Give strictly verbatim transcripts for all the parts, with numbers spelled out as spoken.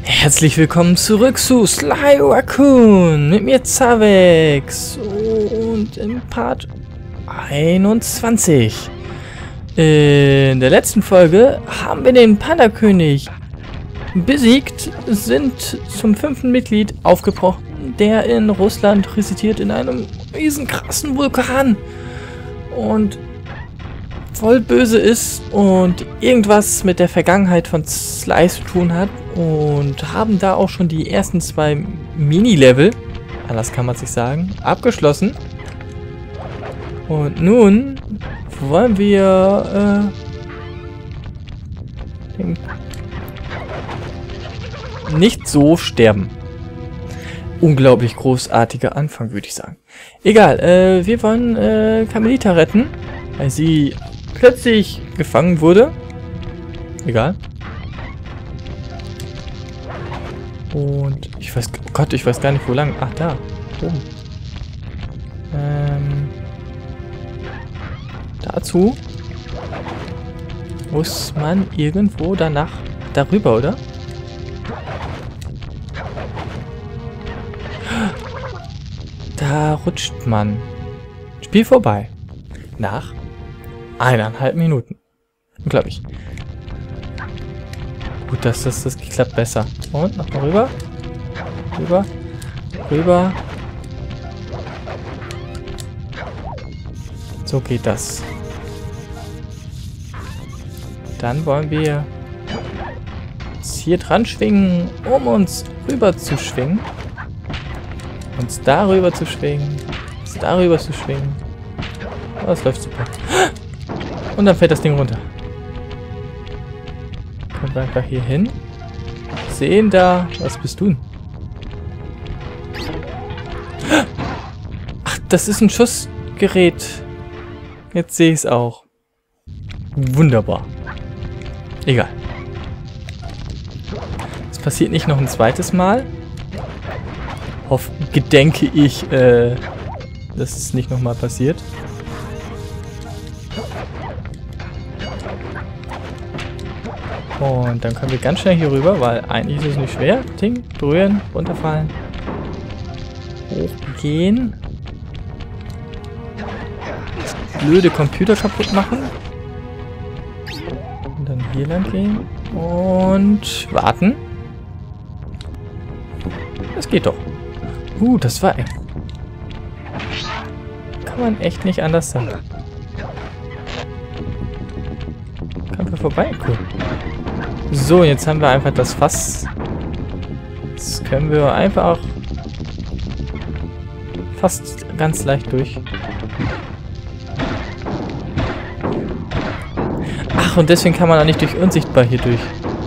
Herzlich willkommen zurück zu Sly Raccoon mit mir Zavex und im Part einundzwanzig. In der letzten Folge haben wir den Panda-König besiegt, sind zum fünften Mitglied aufgebrochen, der in Russland residiert in einem riesen krassen Vulkan und voll böse ist und irgendwas mit der Vergangenheit von Sly zu tun hat, und haben da auch schon die ersten zwei Mini-Level, anders kann man sich sagen, abgeschlossen. Und nun wollen wir äh, den nicht so sterben. Unglaublich großartiger Anfang, würde ich sagen. Egal, äh, wir wollen äh, Carmelita retten, weil sie plötzlich gefangen wurde. Egal. Und ich weiß, oh Gott, ich weiß gar nicht, wo lang. Ach, da. Oben. Ähm, dazu muss man irgendwo danach darüber, oder? Da rutscht man. Spiel vorbei. Nach eineinhalb Minuten. Glaube ich. Gut, dass das, das klappt besser. Und nochmal rüber. Rüber. Rüber. So geht das. Dann wollen wir uns hier dran schwingen, um uns rüber zu schwingen. Uns darüber zu schwingen. Uns darüber zu schwingen. Oh, das läuft super. Und dann fällt das Ding runter. Kommen wir einfach hier hin. Sehen da. Was bist du denn? Ach, das ist ein Schussgerät. Jetzt sehe ich es auch. Wunderbar. Egal. Es passiert nicht noch ein zweites Mal. Hoff, gedenke ich, äh, dass es nicht nochmal passiert. Und dann können wir ganz schnell hier rüber, weil eigentlich ist es nicht schwer. Ding, berühren, runterfallen. Hochgehen. Blöde Computer kaputt machen. Und dann hier lang gehen. Und warten. Das geht doch. Uh, das war eng. Kann man echt nicht anders sagen. Kann wir vorbei? Cool. So, jetzt haben wir einfach das Fass. Jetzt können wir einfach fast ganz leicht durch. Ach, und deswegen kann man auch nicht durch unsichtbar hier durch.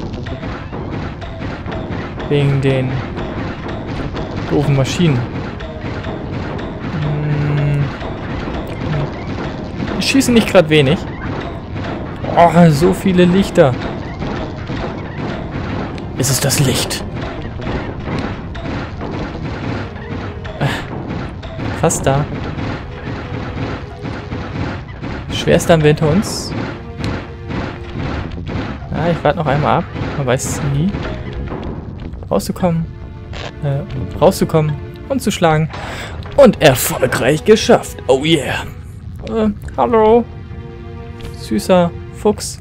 Wegen den doofen Maschinen. Hm. Die schießen nicht gerade wenig. Oh, so viele Lichter. Es ist das Licht. Fast da. Schwerster haben wir hinter uns. Ja, ich warte noch einmal ab. Man weiß es nie. Rauszukommen. Äh, rauszukommen und zu schlagen. Und erfolgreich geschafft. Oh yeah. Äh, hallo. Süßer Fuchs.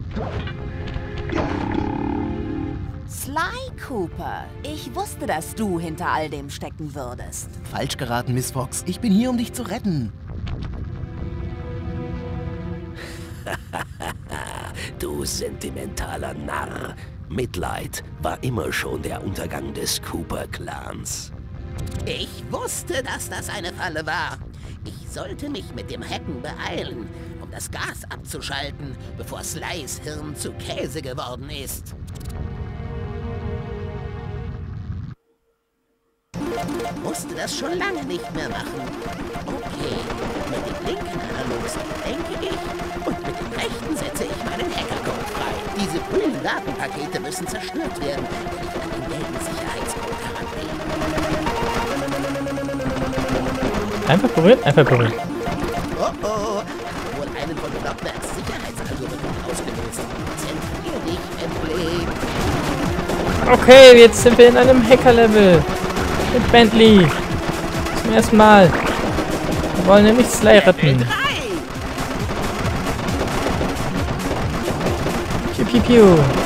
Cooper, ich wusste, dass du hinter all dem stecken würdest. Falsch geraten, Miss Fox. Ich bin hier, um dich zu retten. Du sentimentaler Narr. Mitleid war immer schon der Untergang des Cooper-Clans. Ich wusste, dass das eine Falle war. Ich sollte mich mit dem Hacken beeilen, um das Gas abzuschalten, bevor Slys Hirn zu Käse geworden ist. Musste das schon lange nicht mehr machen. Okay, mit dem linken Analogstick denke ich und mit dem rechten setze ich meinen Hackercode frei. Diese grünen Datenpakete müssen zerstört werden, wenn ich an den gelben Sicherheitscode herangehe. Einfach berührt, einfach berührt. Oh oh, wohl einen von Blockwerks Sicherheitsalgorithmen ausgelöst. Zentrier dich, Emblem. Okay, jetzt sind wir in einem Hacker-Level. Mit Bentley. Zum ersten Mal. Wir wollen nämlich Sly retten. Piu, piu, piu.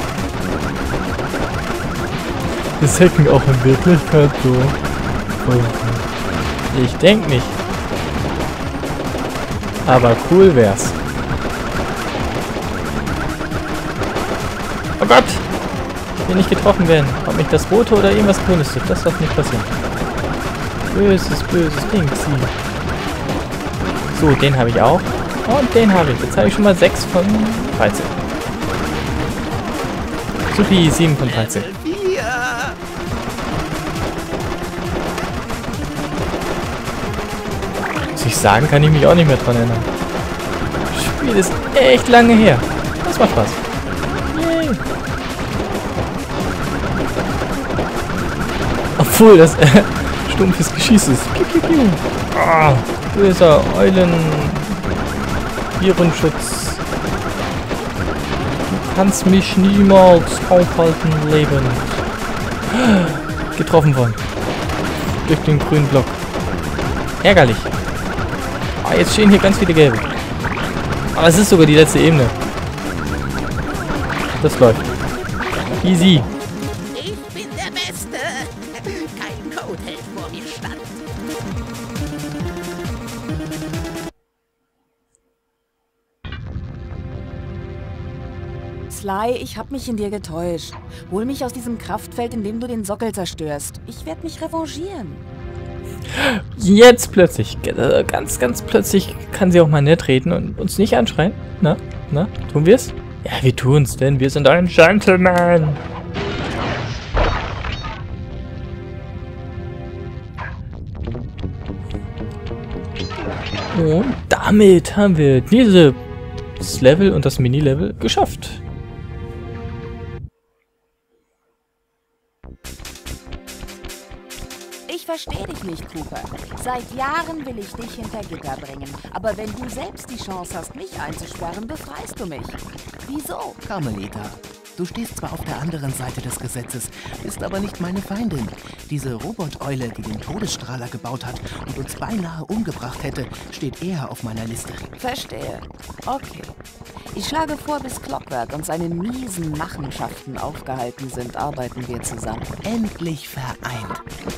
Das Hacken auch in Wirklichkeit so. Ich denke nicht. Aber cool wär's. Oh Gott! Ich will nicht getroffen werden. Ob mich das Rote oder irgendwas Grünes trifft, das darf nicht passieren. Böses, böses Ding. So, den habe ich auch. Und den habe ich. Jetzt habe ich schon mal sechs von dreizehn. Supi, sieben von dreizehn. Muss ich sagen, kann ich mich auch nicht mehr dran erinnern. Das Spiel ist echt lange her. Das macht Spaß. Yay. Obwohl das äh, stumpfes Geschieß ist. Piu, piu, piu. Ah, böser Eulen. Virenschutz. Du kannst mich niemals aufhalten, Leben. Getroffen worden. Durch den grünen Block. Ärgerlich. Ah, jetzt stehen hier ganz viele gelbe. Aber es ist sogar die letzte Ebene. Das läuft. Easy. Ich bin der Beste. Kein Code hält vor mir stand. Sly, ich hab mich in dir getäuscht. Hol mich aus diesem Kraftfeld, in dem du den Sockel zerstörst. Ich werde mich revanchieren. Jetzt plötzlich, ganz, ganz plötzlich kann sie auch mal nett reden und uns nicht anschreien. Na, na, tun wir es? Ja, wir tun's, denn wir sind ein Gentleman. Und damit haben wir dieses Level und das Mini-Level geschafft. Ich verstehe dich nicht, Cooper. Seit Jahren will ich dich hinter Gitter bringen. Aber wenn du selbst die Chance hast, mich einzusperren, befreist du mich. Wieso? Carmelita, du stehst zwar auf der anderen Seite des Gesetzes, bist aber nicht meine Feindin. Diese Roboteule, die den Todesstrahler gebaut hat und uns beinahe umgebracht hätte, steht eher auf meiner Liste. Verstehe. Okay. Ich schlage vor, bis Clockwerk und seine miesen Machenschaften aufgehalten sind, arbeiten wir zusammen. Endlich vereint.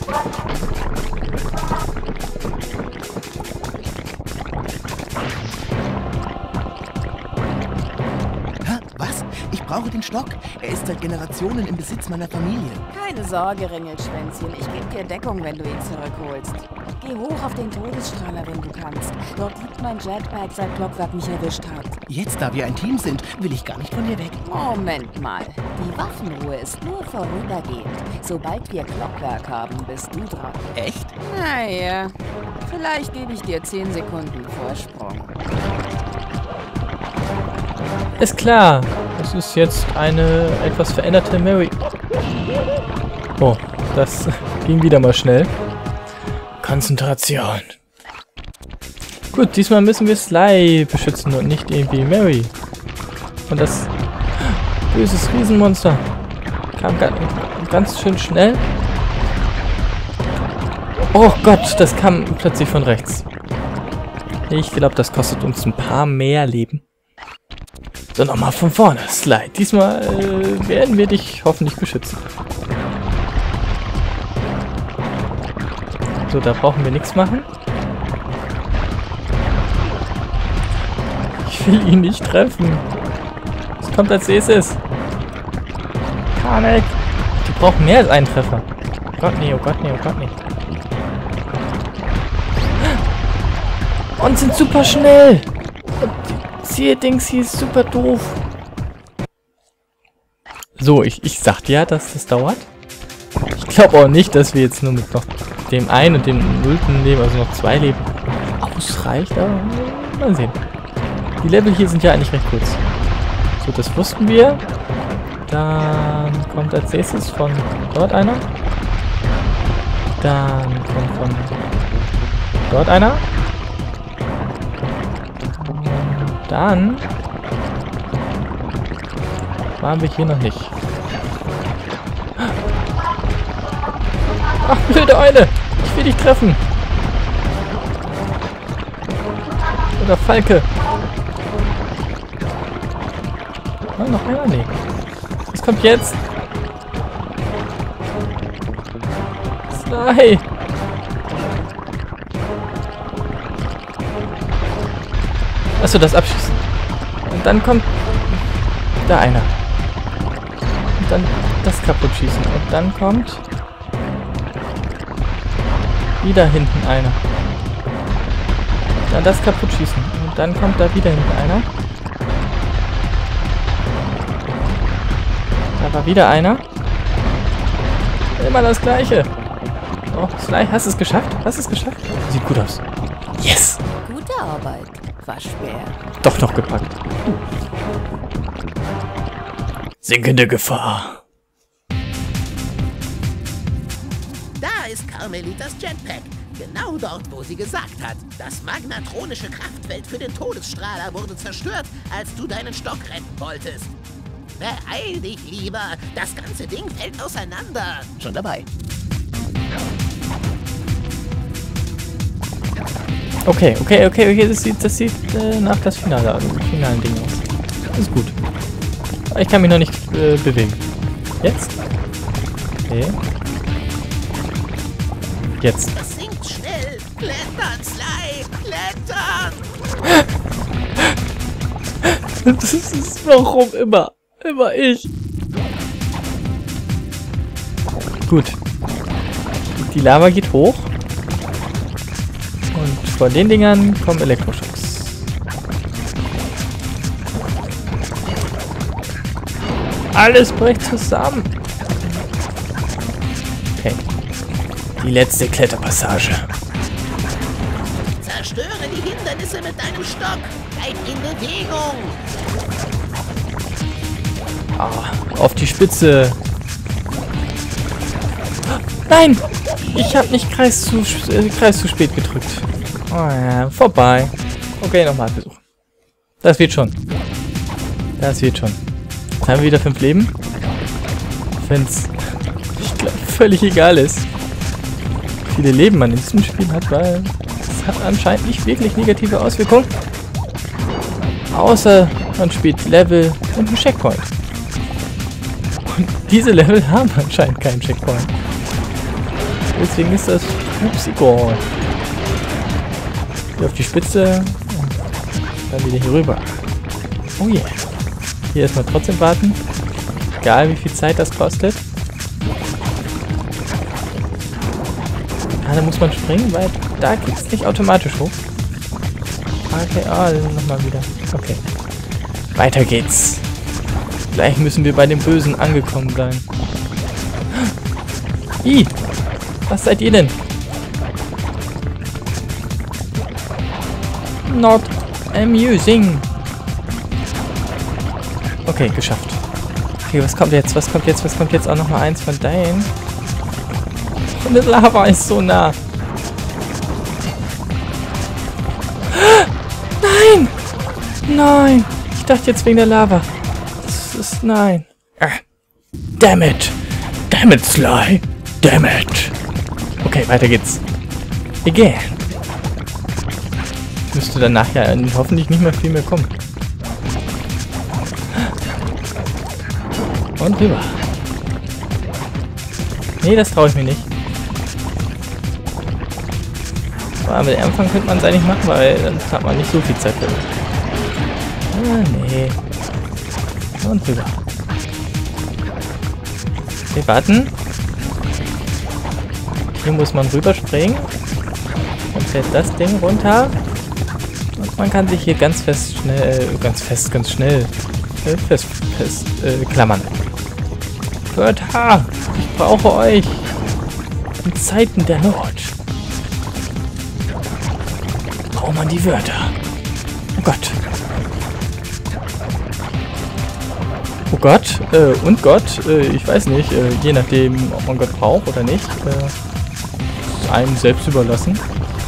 Hä? Was? Ich brauche den Stock. Er ist seit Generationen im Besitz meiner Familie. Keine Sorge, Ringelschwänzchen. Ich gebe dir Deckung, wenn du ihn zurückholst. Geh hoch auf den Todesstrahler, wenn du kannst. Dort liegt mein Jetpack, seit Clockwerk mich erwischt hat. Jetzt, da wir ein Team sind, will ich gar nicht von dir weg. Moment mal. Die Waffenruhe ist nur vorübergehend. Sobald wir Clockwerk haben, bist du dran. Echt? Naja, vielleicht gebe ich dir zehn Sekunden Vorsprung. Ist klar. Das ist jetzt eine etwas veränderte Mary. Oh, das ging wieder mal schnell. Konzentration. Gut, diesmal müssen wir Sly beschützen und nicht irgendwie Mary. Und das böses Riesenmonster kam ganz, ganz schön schnell. Oh Gott, das kam plötzlich von rechts. Ich glaube, das kostet uns ein paar mehr Leben. So, nochmal von vorne, Sly. Diesmal äh, werden wir dich hoffentlich beschützen. So, da brauchen wir nichts machen. Ich will ihn nicht treffen. Was kommt als nächstes? Panik! Die brauchen mehr als einen Treffer. Oh Gott, nee, oh Gott, nee, oh Gott, nee. Und sind super schnell! Und die Ziehdings hier ist super doof. So, ich, ich sagte ja, dass das dauert. Ich glaube auch nicht, dass wir jetzt nur mit noch dem einen und dem nullten Leben, also noch zwei Leben, ausreicht, aber mal sehen. Die Level hier sind ja eigentlich recht kurz. So, das wussten wir. Dann kommt als nächstes von dort einer. Dann kommt von dort einer. Und dann waren wir hier noch nicht. Ach, blöde Eule. Ich will dich treffen. Oder Falke. Oh, noch einer? Nee. Was kommt jetzt? Sly. Achso, das Abschießen. Und dann kommt da einer. Und dann das kaputt schießen. Und dann kommt wieder hinten einer. Dann das kaputt schießen. Und dann kommt da wieder hinten einer. Da war wieder einer. Immer das gleiche. Oh, Sly, hast du es geschafft? Hast du es geschafft? Sieht gut aus. Yes! Gute Arbeit. War schwer. Doch noch gepackt. Sinkende Gefahr. Da ist Carmelitas Jetpack. Genau dort, wo sie gesagt hat. Das magnatronische Kraftfeld für den Todesstrahler wurde zerstört, als du deinen Stock retten wolltest. Beeil dich lieber. Das ganze Ding fällt auseinander. Schon dabei. Okay, okay, okay, okay, das sieht, das sieht äh, nach das Finale, also finalen Ding aus. Das ist gut. Aber ich kann mich noch nicht äh, bewegen. Jetzt? Okay. Jetzt. Es sinkt schnell. Klettern, Sly. Klettern. Das ist warum immer. Immer ich. Gut. Die Lava geht hoch. Und von den Dingern kommen Elektroschocks. Alles bricht zusammen. Okay. Die letzte Kletterpassage. Zerstöre die Hindernisse mit deinem Stock. Bleib in Bewegung. Ah, auf die Spitze. Nein! Ich habe nicht Kreis zu, äh, Kreis zu spät gedrückt. Oh ja, vorbei. Okay, nochmal Versuch. Das wird schon. Das wird schon. Jetzt haben wir wieder fünf Leben. Wenn es völlig egal ist, wie viele Leben man in diesem Spiel hat, weil es hat anscheinend nicht wirklich negative Auswirkungen. Außer man spielt Level und einen Checkpoint. Und diese Level haben anscheinend keinen Checkpoint. Deswegen ist das ups egal. Hier auf die Spitze und dann wieder hier rüber. Oh yeah. Hier erstmal trotzdem warten. Egal wie viel Zeit das kostet. Ah, da muss man springen, weil da geht es nicht automatisch hoch. Okay, ah, oh, nochmal wieder. Okay. Weiter geht's. Gleich müssen wir bei dem Bösen angekommen sein. Ih! Was seid ihr denn? Not amusing. Okay, geschafft. Okay, was kommt jetzt? Was kommt jetzt? Was kommt jetzt? Auch noch mal eins von deinen. Und das Lava ist so nah. Nein! Nein! Ich dachte jetzt wegen der Lava. Das ist... Nein. Ah. Damn it! Damn it, Sly! Damn it! Okay, weiter geht's. Again. Müsste dann nachher hoffentlich nicht mehr viel mehr kommen. Und rüber. Nee, das traue ich mir nicht. Aber mit dem Anfang könnte man es eigentlich machen, weil dann hat man nicht so viel Zeit für. Ah, nee. Und rüber. Okay, warten. Hier muss man rüberspringen. Dann fällt das Ding runter. Und man kann sich hier ganz fest, schnell, ganz fest, ganz schnell äh, fest, fest äh, klammern. Wörter! Ich brauche euch! In Zeiten der Not braucht man die Wörter. Oh Gott. Oh Gott, äh, und Gott, äh, ich weiß nicht, äh, je nachdem, ob man Gott braucht oder nicht, äh, einem selbst überlassen.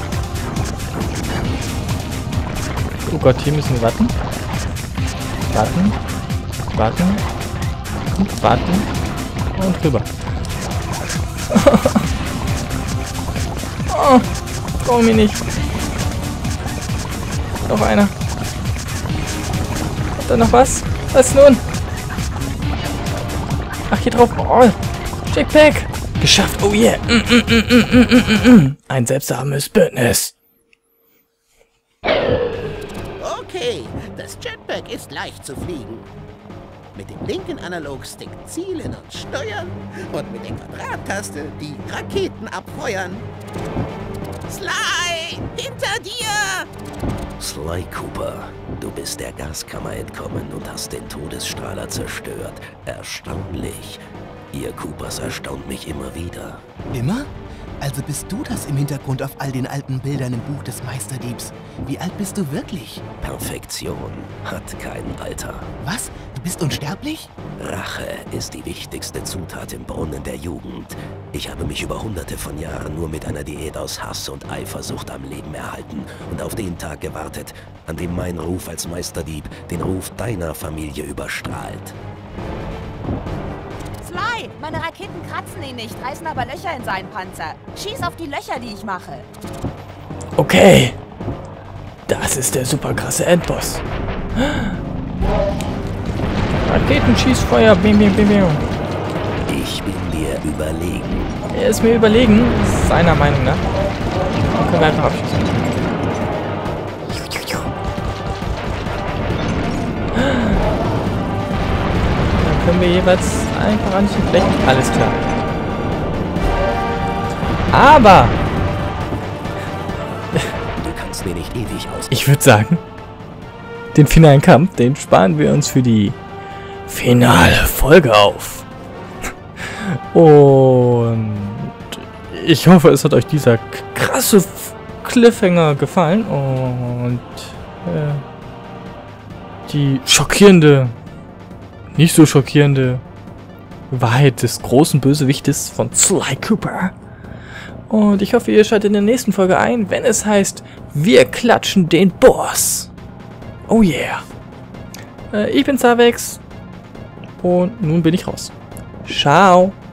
Oh Gott, hier müssen wir warten. Warten. Warten. Und warten. Und rüber. Oh, brauchen wir nicht. Noch einer. Hat da noch was? Was nun? Ach, hier drauf. Oh, Jetpack. Geschafft. Oh yeah. Mm, mm, mm, mm, mm, mm, mm. Ein seltsames Bündnis. Okay, das Jetpack ist leicht zu fliegen. Mit dem linken Analogstick zielen und steuern und mit der Quadrat-Taste die Raketen abfeuern. Sly, hinter dir! Sly Cooper, du bist der Gaskammer entkommen und hast den Todesstrahler zerstört. Erstaunlich. Ihr Coopers erstaunt mich immer wieder. Immer? Also bist du das im Hintergrund auf all den alten Bildern im Buch des Meisterdiebs. Wie alt bist du wirklich? Perfektion hat kein Alter. Was? Du bist unsterblich? Rache ist die wichtigste Zutat im Brunnen der Jugend. Ich habe mich über hunderte von Jahren nur mit einer Diät aus Hass und Eifersucht am Leben erhalten und auf den Tag gewartet, an dem mein Ruf als Meisterdieb den Ruf deiner Familie überstrahlt. Sly, meine Raketen kratzen ihn nicht, reißen aber Löcher in seinen Panzer. Schieß auf die Löcher, die ich mache. Okay. Das ist der super krasse Endboss. Raketenschießfeuer. Bim, bim, bim, bim. Ich bin dir überlegen. Er ist mir überlegen, seiner Meinung nach. Dann können wir einfach abschießen. Dann können wir jeweils einfach an die Flächen. Alles klar. Aber Du kannst mir nicht ewig aus... ich würde sagen, den finalen Kampf, den sparen wir uns für die finale Folge auf. Und ich hoffe, es hat euch dieser krasse Cliffhanger gefallen und äh, die schockierende, nicht so schockierende Wahrheit des großen Bösewichtes von Sly Cooper. Und ich hoffe, ihr schaltet in der nächsten Folge ein, wenn es heißt, wir klatschen den Boss. Oh yeah. Äh, ich bin Zavex und nun bin ich raus. Ciao.